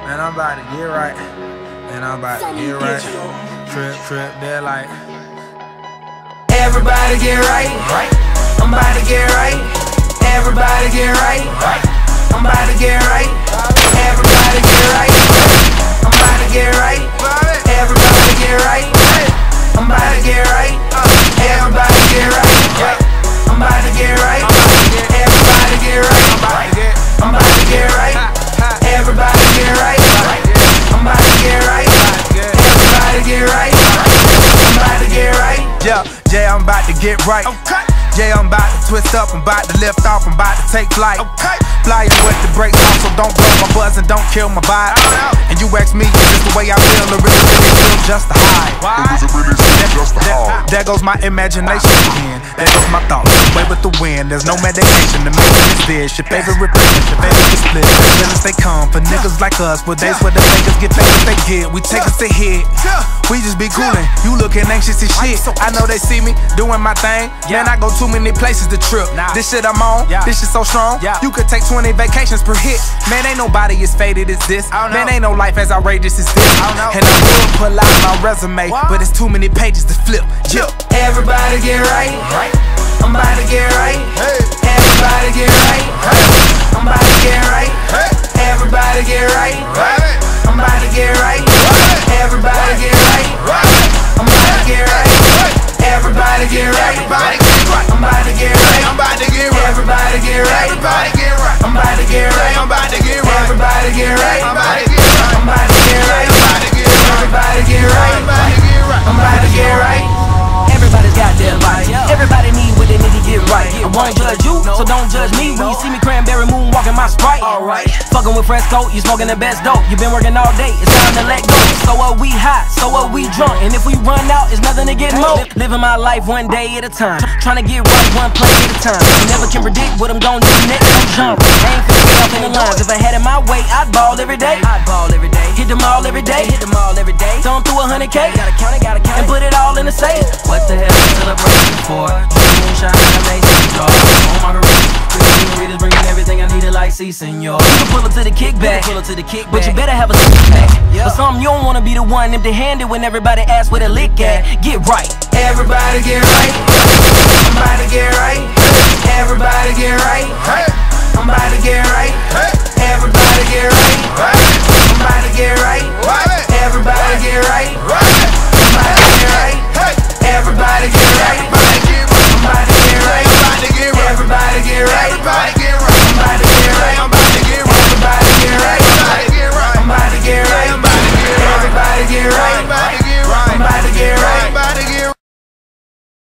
Man, I'm about to get right. Man, I'm about to get right. Trip, they're like. Everybody get right. I'm about to get right. Everybody get right. I'm about to get right. Everybody get right. I'm about to get right. Everybody get right. I'm about to get right. Everybody get right. I'm about to get right. Everybody get right. I'm about to get right. Everybody get right. I'm about to get right. Everybody get right. I'm about to get right. Yeah, Jay, I'm about to get right. Jay, I'm about to twist up, I'm about to lift off, I'm about to take flight. Flying with the brakes off, so don't blow my buzz and don't kill my vibe. And you ask me, just the way I feel, it really feel just a high. There goes my imagination again. There goes my thoughts, away with the wind. There's no medication to make this dish. Your favorite replacement, your favorite split. The feelings they come for niggas like us. For days where the fakers get famous, they get. We take us to hit. We just be coolin', you looking anxious as shit. I know they see me doing my thing. Man, I go too many places to trip. This shit I'm on, this shit so strong. You could take 20 vacations per hit. Man, ain't nobody as faded as this. Man, ain't no life as outrageous as this. And I would pull out my resume, but it's too many pages to flip. Everybody get right. I'm about to get right. Everybody get right. I'm about to get right. Everybody get right. I'm about to get right. Everybody get right. I'm about to get right. Everybody get right. I'm about to get right. Everybody get right. I'm about to get right. Everybody get right. I'm about to get right. Everybody get right. I'm about to get right. Everybody's got their life. Everybody need what they need to get right. I won't judge you, so don't judge me. When you see me cranberry moon walking my Sprite. Alright, fucking with Fresco, you smoking the best dope. You been working all day, it's time to let go. So are we hot, so are we drunk. And if we run out, it's nothing to get more. Living my life one day at a time, trying to get right one play at a time. You never can predict what I'm gonna do next. I'm jumping, I ain't finna get off in the lines. If I had it my way, I'd ball every day. Hit them all every day. Throw through 100K. Gotta count it, and put it all in the safe. What the hell is celebration for? Moonshine, amazing dog. On my margaritas, bringing everything I needed like C, senor. You can pull up to the kickback, but you better have a six-pack. For something you don't wanna be the one empty-handed when everybody asks where the lick at. Get right. Everybody get right. I'm about to get right. Everybody get right. I'm about to get right. Everybody get right. I'm about to get right. Everybody get right.